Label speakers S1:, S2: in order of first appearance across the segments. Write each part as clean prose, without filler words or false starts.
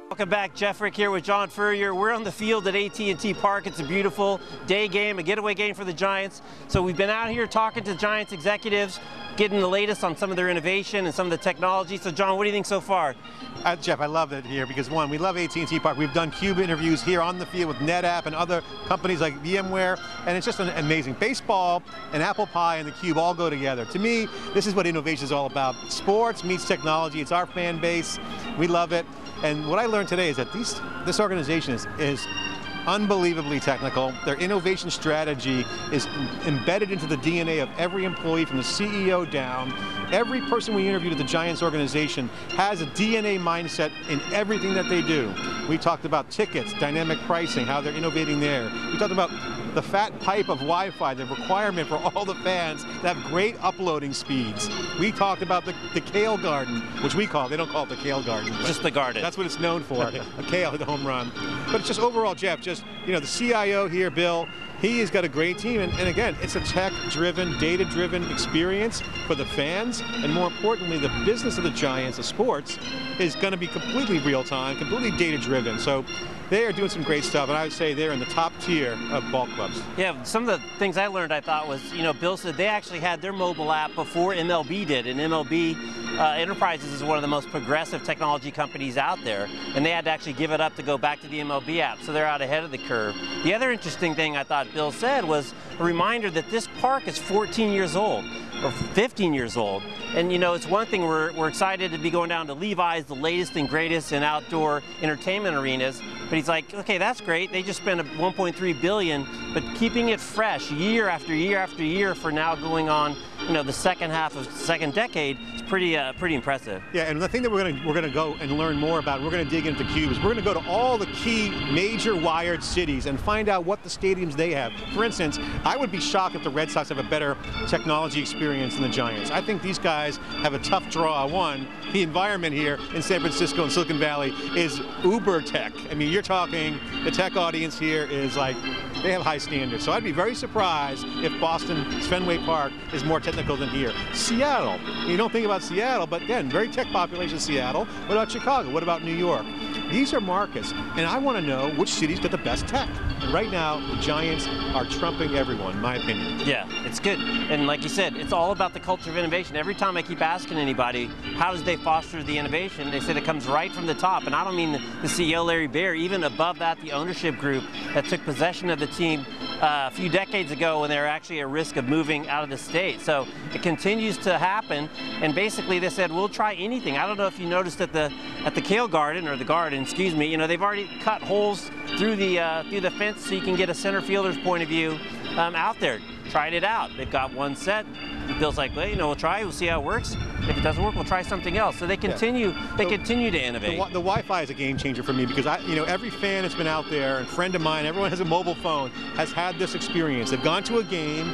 S1: Welcome back, Jeff Frick here with John Furrier. We're on the field at AT&T Park. It's a beautiful day game, a getaway game for the Giants. So we've been out here talking to Giants executives, getting the latest on some of their innovation and some of the technology. So John, what do you think so far?
S2: Jeff, I love it here because one, we love AT&T Park. We've done CUBE interviews here on the field with NetApp and other companies like VMware, and it's just an amazing. Baseball and Apple Pie and the CUBE all go together. To me, this is what innovation is all about. Sports meets technology. It's our fan base. We love it. And what I learned today is that this organization is unbelievably technical. Their innovation strategy is embedded into the DNA of every employee from the CEO down. Every person we interviewed at the Giants organization has a DNA mindset in everything that they do. We talked about tickets, dynamic pricing, how they're innovating there. We talked about the fat pipe of Wi-Fi, the requirement for all the fans to have great uploading speeds. We talked about the Kale Garden, which we call, they don't call it the Kale Garden.
S1: Just the garden.
S2: That's what it's known for, a kale, the home run. But it's just overall, Jeff, just, you know, the CIO here, Bill, he has got a great team, and again, it's a tech-driven, data-driven experience for the fans, and more importantly, the business of the Giants, the sports, is going to be completely real-time, completely data-driven. So they are doing some great stuff, and I would say they're in the top tier of ball clubs.
S1: Yeah, some of the things I learned, I thought was, you know, Bill said they actually had their mobile app before MLB did, and MLB Enterprises is one of the most progressive technology companies out there, and they had to actually give it up to go back to the MLB app, so they're out ahead of the curve. The other interesting thing I thought Bill said was a reminder that this park is 14 years old, or 15 years old. And you know, it's one thing, we're excited to be going down to Levi's, the latest and greatest in outdoor entertainment arenas, but he's like, okay, that's great, they just spent $1.3 billion, but keeping it fresh year after year after year for now going on, you know, the second half of the second decade is pretty impressive.
S2: Yeah, and the thing that we're gonna go and learn more about, we're gonna dig into CUBE, is we're gonna go to all the key major wired cities and find out what the stadiums they have. For instance, I would be shocked if the Red Sox have a better technology experience than the Giants. I think these guys have a tough draw. One, the environment here in San Francisco and Silicon Valley is uber tech. I mean, you're talking, the tech audience here is like, they have high standards. So I'd be very surprised if Boston's Fenway Park is more technical than here. Seattle, you don't think about Seattle, but again, very tech population Seattle. What about Chicago? What about New York? These are markets, and I want to know which cities get the best tech. And right now, the Giants are trumping everyone, in my opinion.
S1: Yeah, it's good. And like you said, it's all about the culture of innovation. Every time I keep asking anybody, how does they foster the innovation? They said it comes right from the top. And I don't mean the CEO, Larry Baer, even above that, the ownership group that took possession of the team a few decades ago when they were actually at risk of moving out of the state. So it continues to happen. And basically they said, we'll try anything. I don't know if you noticed at the Kale Garden, or the garden, excuse me, you know, they've already cut holes through the fence so you can get a center fielder's point of view out there. Tried it out. They've got one set. Bill's like, well, you know, we'll try, we'll see how it works. If it doesn't work, we'll try something else. So they continue, continue to innovate.
S2: The Wi-Fi is a game changer for me because you know, every fan that's been out there, and friend of mine, everyone has a mobile phone, has had this experience. They've gone to a game,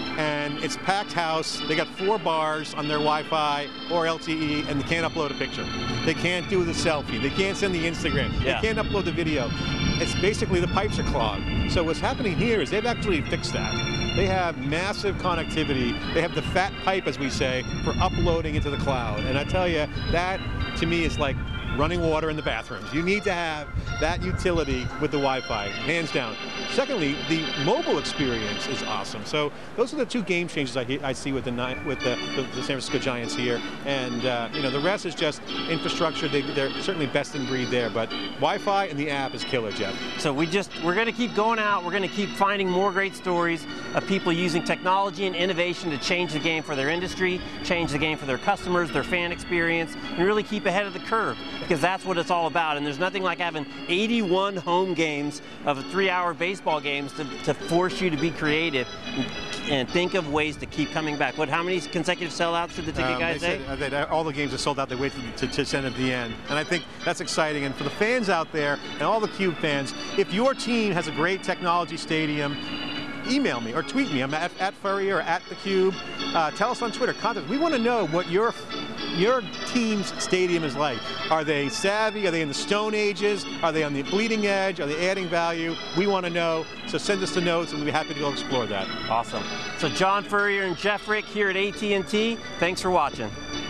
S2: and it's packed house. They got 4 bars on their Wi-Fi or LTE, and they can't upload a picture. They can't do the selfie. They can't send the Instagram.
S1: Yeah.
S2: They can't upload the video. It's basically the pipes are clogged. So what's happening here is they've actually fixed that. They have massive connectivity. They have the fat pipe, as we say, for uploading into the cloud. And I tell you, that to me is like running water in the bathrooms. You need to have that utility with the Wi-Fi, hands down. Secondly, the mobile experience is awesome. So those are the 2 game changers I see with the San Francisco Giants here. And you know, the rest is just infrastructure. They're certainly best in breed there, but Wi-Fi and the app is killer, Jeff.
S1: So we're going to keep going out. We're going to keep finding more great stories of people using technology and innovation to change the game for their industry, change the game for their customers, their fan experience, and really keep ahead of the curve, because that's what it's all about. And there's nothing like having 81 home games of 3-hour baseball games to force you to be creative and think of ways to keep coming back. How many consecutive sellouts did the ticket guys say?
S2: That all the games are sold out. They wait to send at the end. And I think that's exciting. And for the fans out there, and all the CUBE fans, if your team has a great technology stadium, email me or tweet me. I'm at Furrier or at theCUBE. Tell us on Twitter, contact. We want to know what your team's stadium is like. Are they savvy? Are they in the Stone Ages? Are they on the bleeding edge? Are they adding value? We want to know. So send us the notes and we'll be happy to go explore that.
S1: Awesome. So John Furrier and Jeff Frick here at AT&T. Thanks for watching.